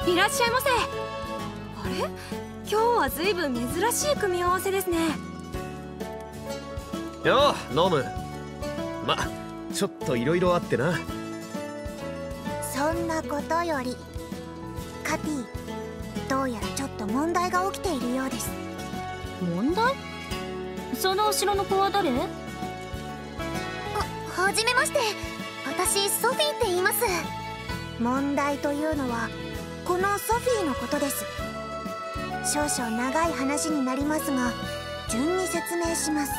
いらっしゃいませ。あれ、今日は随分珍しい組み合わせですね。 ようノム。ま、ちょっといろいろあってな。 そんなことよりカティ、どうやらちょっと問題が起きているようです。 問題？その後ろの子は誰？ はじめまして、私ソフィーって言います。問題というのはこのソフィーのことです。少々長い話になりますが順に説明します。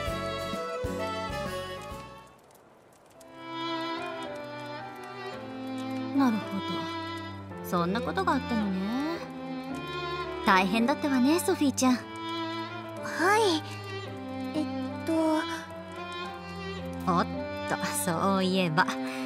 なるほど、そんなことがあったのね。大変だったわね、ソフィーちゃん。 はい、 おっと、そういえば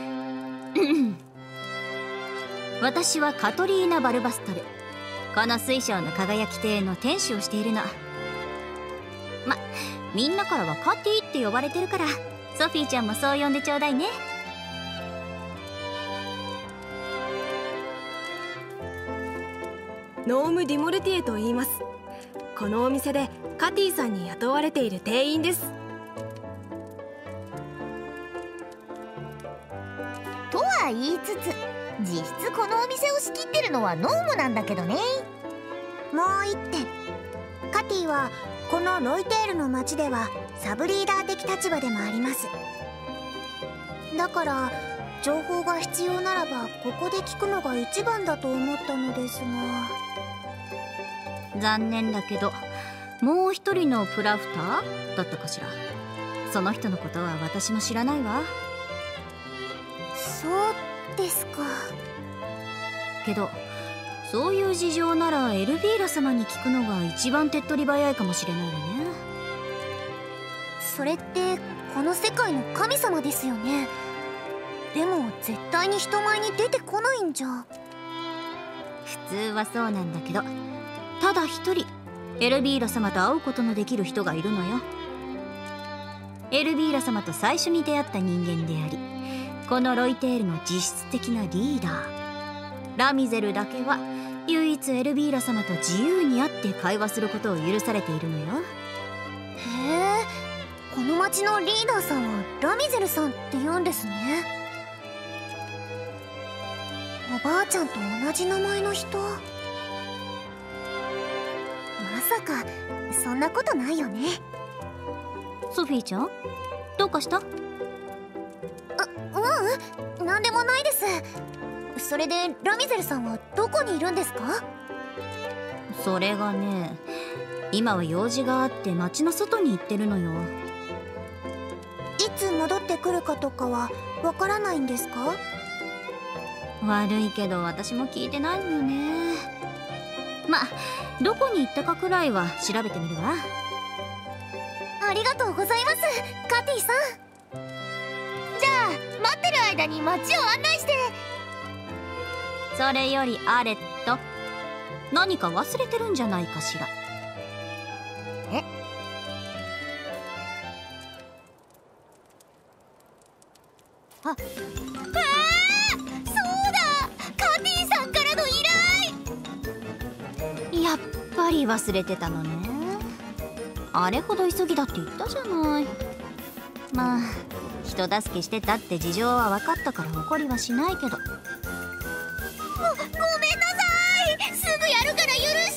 私はカトリーナ・バルバストル。この水晶の輝き亭の店主をしているの。ま、みんなからはカティって呼ばれてるから、ソフィーちゃんもそう呼んでちょうだいね。 ノーム・ディモルティエと言います。このお店でカティさんに雇われている店員です。 とは言いつつ、実質このお店を仕切ってるのはノームなんだけどね。 もう一点、カティはこのロイテールの町ではサブリーダー的立場でもあります。だから情報が必要ならばここで聞くのが一番だと思ったのですが。 残念だけど、もう一人のプラフターだったかしら。その人のことは私も知らないわ。 そうですか。 けどそういう事情ならエルヴィーラ様に聞くのが一番手っ取り早いかもしれないわね。 それってこの世界の神様ですよね。でも絶対に人前に出てこないんじゃ。 普通はそうなんだけど、ただ一人エルヴィーラ様と会うことのできる人がいるのよ。エルヴィーラ様と最初に出会った人間であり、このロイテールの実質的なリーダーラミゼルだけは唯一エルヴィーラ様と自由に会って会話することを許されているのよ。 へえ、この町のリーダーさんはラミゼルさんって言うんですね。おばあちゃんと同じ名前の人。まさかそんなことないよね。 ソフィーちゃん、どうかした？ ううん、なんでもないです。それでラミゼルさんはどこにいるんですか？ それがね、今は用事があって町の外に行ってるのよ。 いつ戻ってくるかとかはわからないんですか？ 悪いけど私も聞いてないのよね。まあ、どこに行ったかくらいは調べてみるわ。 ありがとうございます、カティさん。 じゃあ待ってる間に街を案内して。 それよりアレット、何か忘れてるんじゃないかしら。 え？あ、そうだ、カティさんからの依頼。 やっぱり忘れてたのね。あれほど急ぎだって言ったじゃない。まあ、人助けしてたって事情は分かったから怒りはしないけど。 ごめんなさい、すぐやるから許して。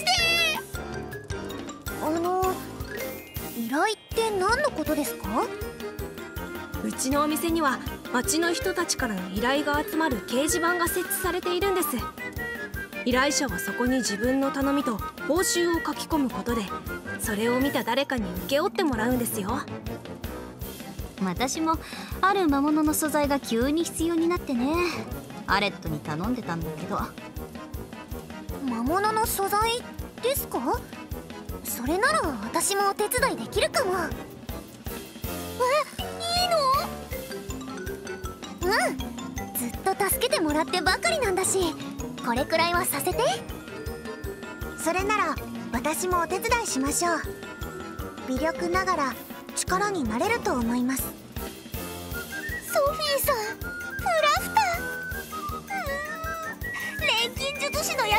依頼って何のことですか？ うちのお店には町の人たちからの依頼が集まる掲示板が設置されているんです。依頼者はそこに自分の頼みと報酬を書き込むことで、それを見た誰かに請け負ってもらうんですよ。 私もある魔物の素材が急に必要になってね、アレットに頼んでたんだけど。 魔物の素材ですか？それなら私もお手伝いできるかも。いいの？うん、ずっと助けてもらってばかりなんだし、これくらいはさせて。それなら私もお手伝いしましょう。微力ながら力になれると思います。 ソフィーさん、プラフター。錬金術師の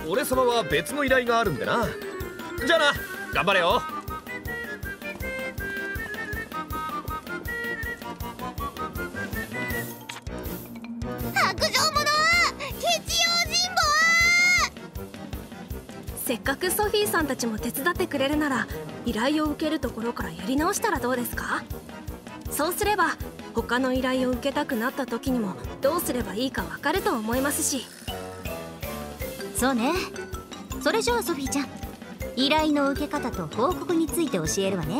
俺様は別の依頼があるんでな。じゃあな、頑張れよ。 白状者、ケチ用心せっかくソフィーさんたちも手伝ってくれるなら、依頼を受けるところからやり直したらどうですか？そうすれば他の依頼を受けたくなった時にもどうすればいいかわかると思いますし。 そうね。それじゃあソフィーちゃん、依頼の受け方と報告について教えるわね。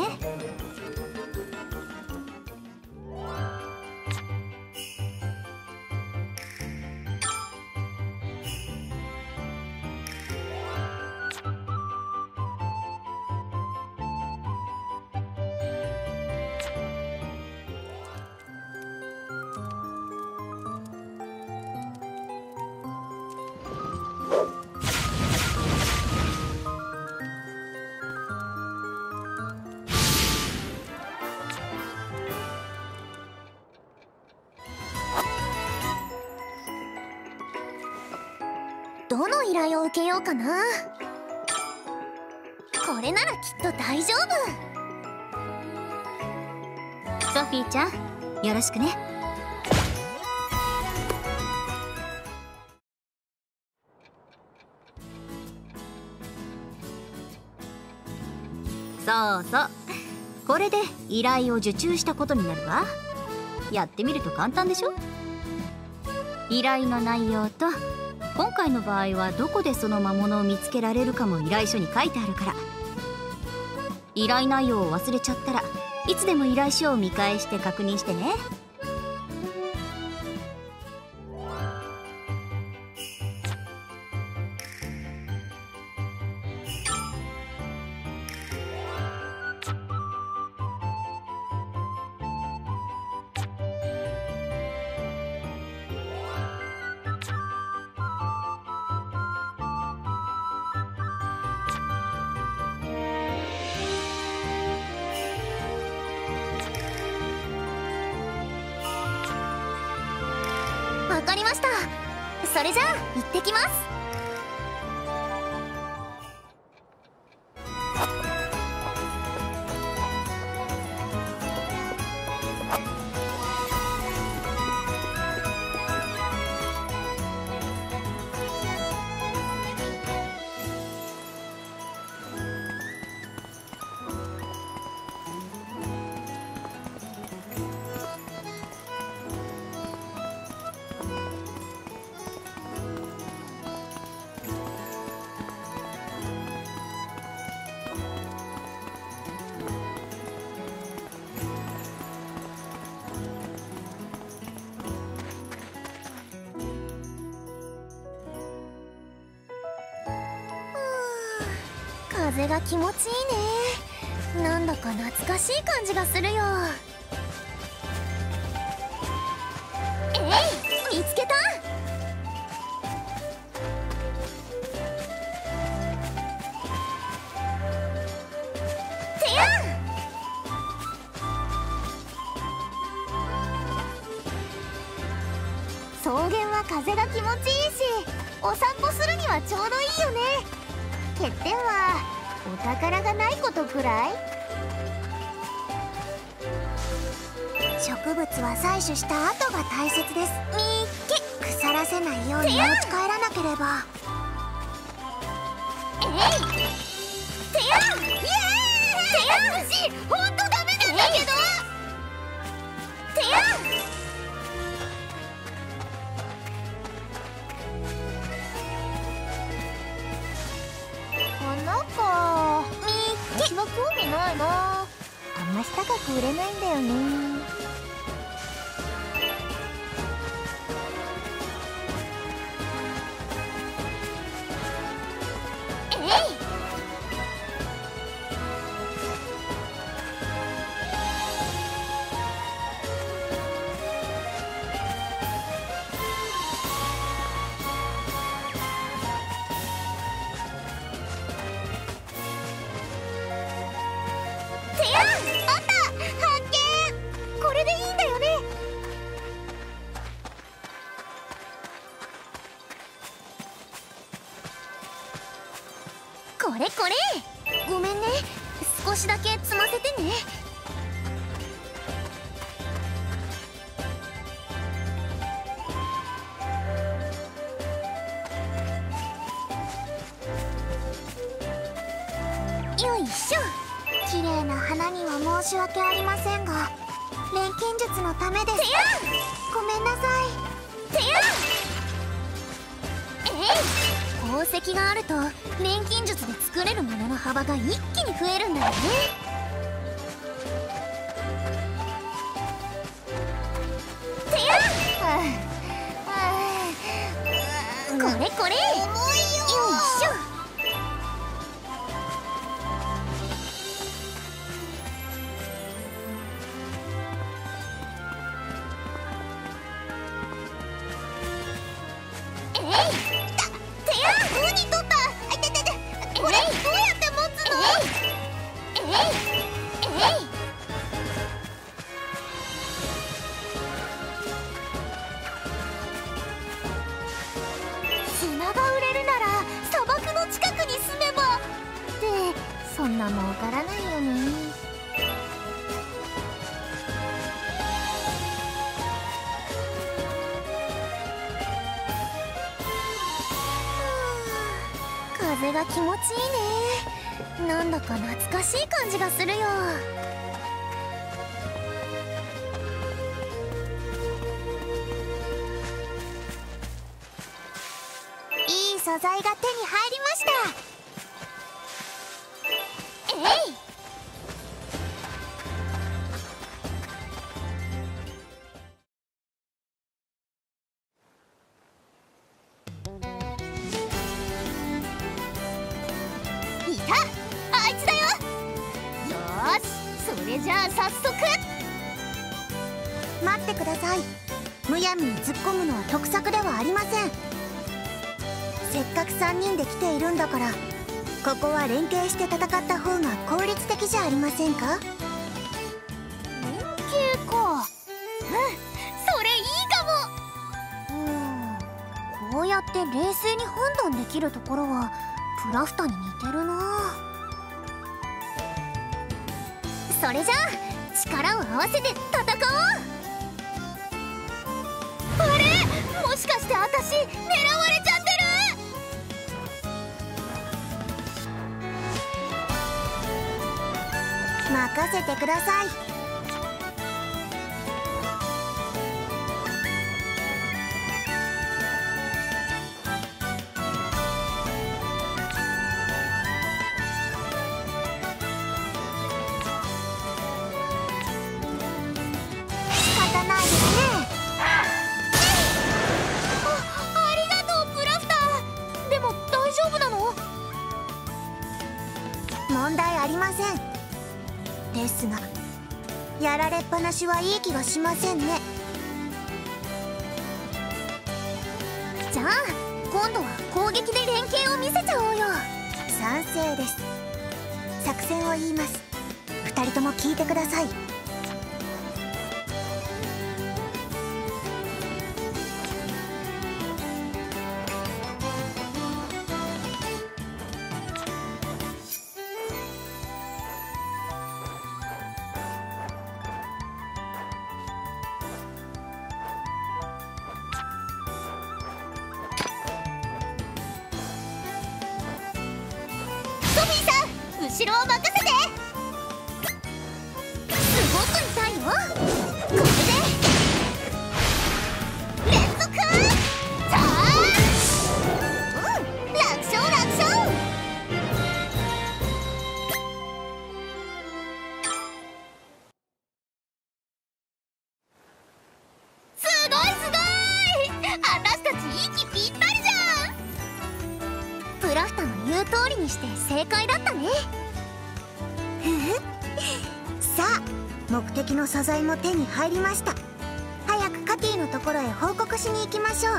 どの依頼を受けようかな。これならきっと大丈夫。 ソフィーちゃん、よろしくね。そうそう、これで依頼を受注したことになるわ。やってみると簡単でしょ。依頼の内容と今回の場合はどこでその魔物を見つけられるかも依頼書に書いてあるから、依頼内容を忘れちゃったらいつでも依頼書を見返して確認してね。 わかりました。それじゃあ行ってきます。風が気持ちいいね。なんだか懐かしい感じがするよ。見つけた。てやん。草原は風が気持ちいいし、お散歩するにはちょうどいいよね。欠点はお宝がないことくらい。 植物は採取した後が大切です。みっけ、腐らせないように持ち帰らなければ。 てやん。イエーイ。てやんし、ほんとダメなんだけど。てやん。花か。私は興味ないな。あんまし高く売れないんだよね。てやん、あった。発見。これこれこれ、ごめんね、少しだけ積ませてね。よいしょ。綺麗な花には申し訳ありませんが、錬金術のためです。ごめんなさい。てや宝石があると錬金術で作れるものの幅が一気に増えるんだよね。てやこれこれ、よいしょ。砂が売れるなら砂漠の近くに住めばってそんな儲からないよね。風が気持ちいいね。なんだか懐かしい感じがするよ。いい素材が手に入りました。えい。いた、あいつだよ。よーし、それじゃあ早速。 待ってください。むやみに突っ込むのは得策ではありません。せっかく3人で来ているんだから、ここは連携して戦った方が効率的じゃありませんか？ 連携か。それいいかも。こうやって冷静に判断できるところはプラフタに似てるな。それじゃあ力を合わせて戦おう。あれ、もしかして私狙われちゃってる？ 任せてください。仕方ないですね。 ありがとうプラフター。でも大丈夫なの？ 問題ありません。ですが、やられっぱなしはいい気がしませんね。 じゃあ今度は攻撃で連携を見せちゃおうよ。 賛成です。作戦を言います。2人とも聞いてください。 ソフィーさん、後ろを任せて。すごく痛いよ。これで連続ザーッ。楽勝楽勝。すごいすごい。私たち息ぴったりじゃん。プラフタの言う通りにして正解だったね。 さあ、目的の素材も手に入りました。早くカティのところへ報告しに行きましょう。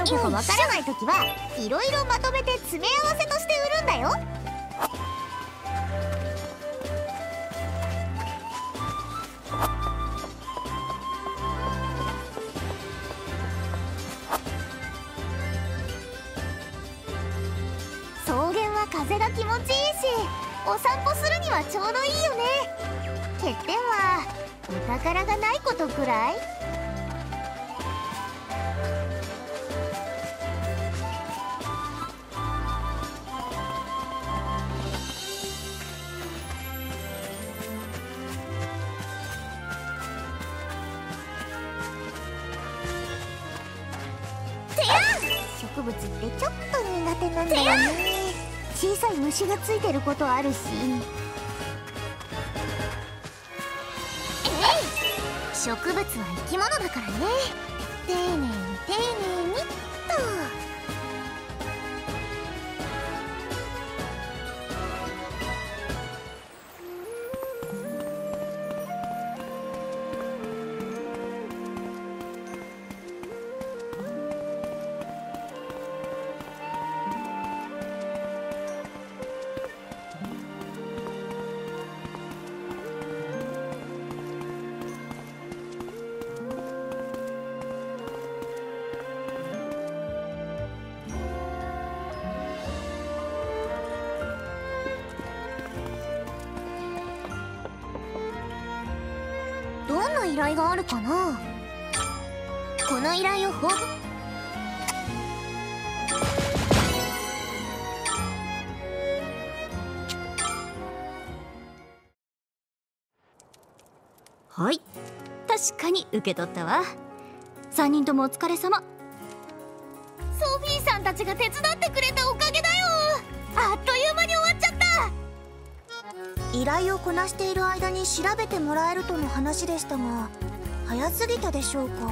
どこかわからない時はいろいろまとめて詰め合わせとして売るんだよ。草原は風が気持ちいいし、お散歩するにはちょうどいいよね。欠点はお宝がないことくらい。植物ってちょっと苦手なんだよね。小さい虫がついてることあるし。植物は生き物だからね。丁寧に丁寧にっと。どんな依頼があるかな。この依頼をはい、確かに受け取ったわ。3人ともお疲れ様。 ソフィーさんたちが手伝ってくれたおかげだよ。あっという間に終わっちゃった。 依頼をこなしている間に調べてもらえるとの話でしたが、早すぎたでしょうか。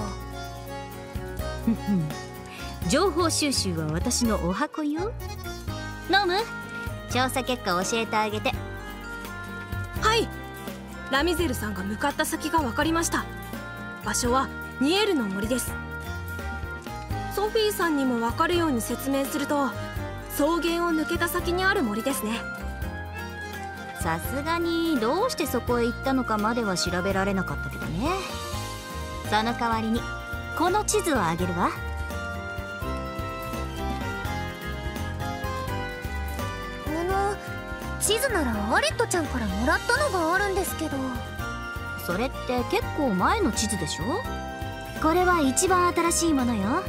情報収集は私のお箱よ。ノム、調査結果を教えてあげて。 はい、ラミゼルさんが向かった先が分かりました。場所はニエルの森です。ソフィーさんにも分かるように説明すると、草原を抜けた先にある森ですね。 さすがにどうしてそこへ行ったのかまでは調べられなかったけどね。その代わりにこの地図をあげるわ。 地図ならアレットちゃんからもらったのがあるんですけど。 それって結構前の地図でしょ。これは一番新しいものよ。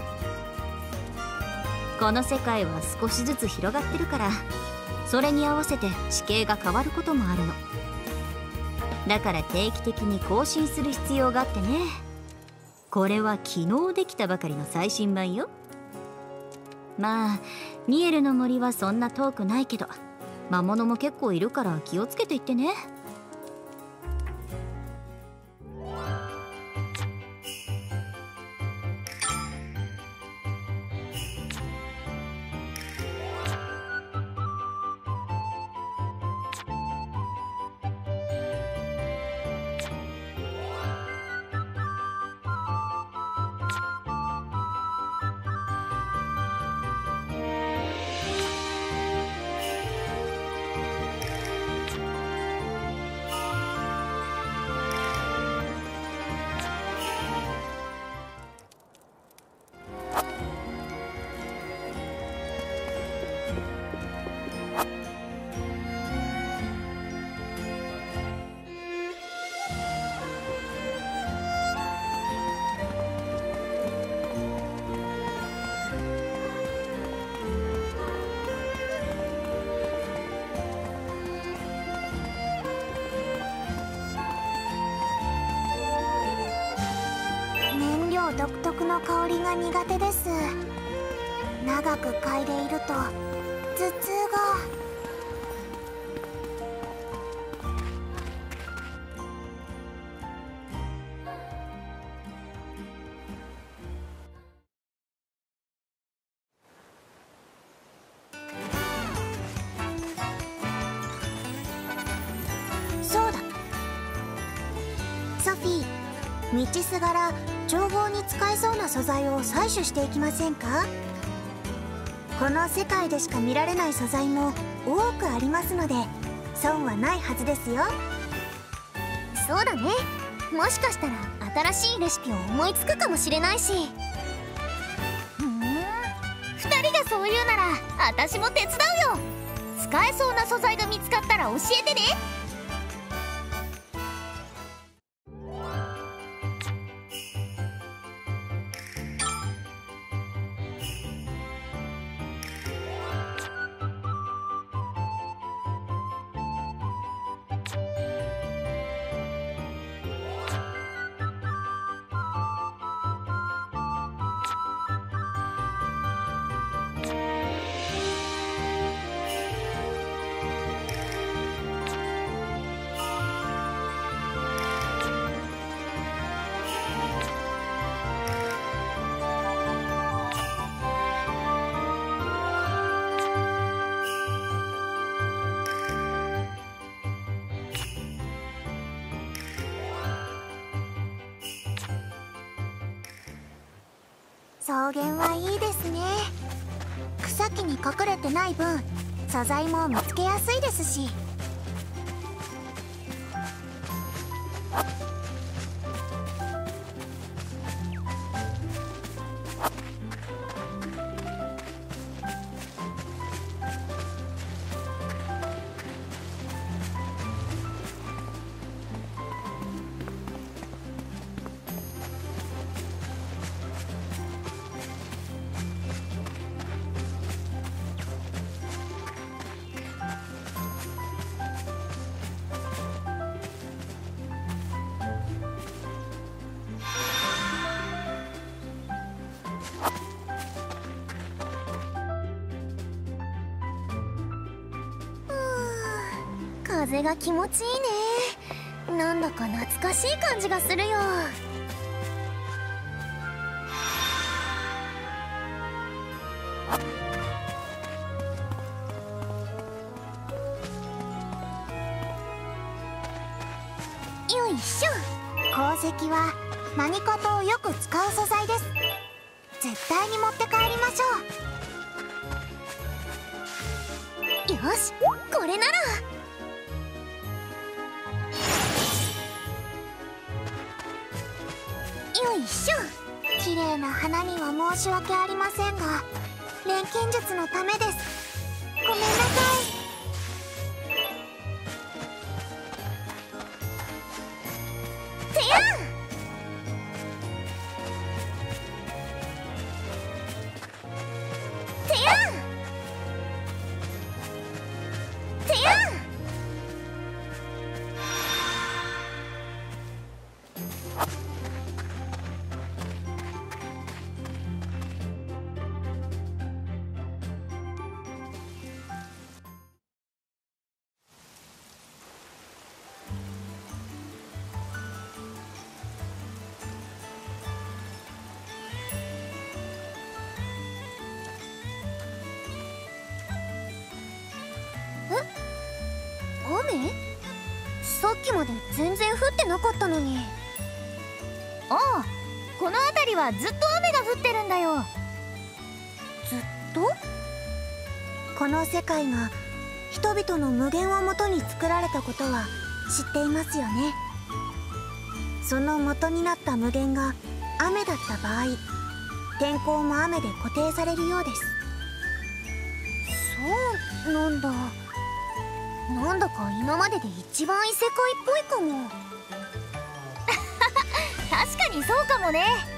この世界は少しずつ広がってるから、それに合わせて地形が変わることもあるの。だから定期的に更新する必要があってね。これは昨日できたばかりの最新版よ。まあニエルの森はそんな遠くないけど、魔物も結構いるから気をつけていってね。 独特の香りが苦手です。長く嗅いでいると頭痛が。そうだ、ソフィー、 道すがら調合に使えそうな素材を採取していきませんか？この世界でしか見られない素材も多くありますので損はないはずですよ。 そうだね。もしかしたら新しいレシピを思いつくかもしれないし。2人がそう言うなら私も手伝うよ。使えそうな素材が見つかったら教えてね。 草原はいいですね。草木に隠れてない分素材も見つけやすいですし。 風が気持ちいいね。なんだか懐かしい感じがするよ。よいしょ。 鉱石は何かとよく使う素材です。絶対に持って帰りましょう。 よし、これなら。 よいしょ。綺麗な花には申し訳ありませんが錬金術のためです。ごめんなさい。 てやん。てやん。てやん。 雨？さっきまで全然降ってなかったのに。 ああ、この辺りはずっと雨が降ってるんだよ。 ずっと？この世界が人々の無限をもとに作られたことは知っていますよね。その元になった無限が雨だった場合、天候も雨で固定されるようです。 そうなんだ。なんだか今までで一番異世界っぽいかも。確かにそうかもね。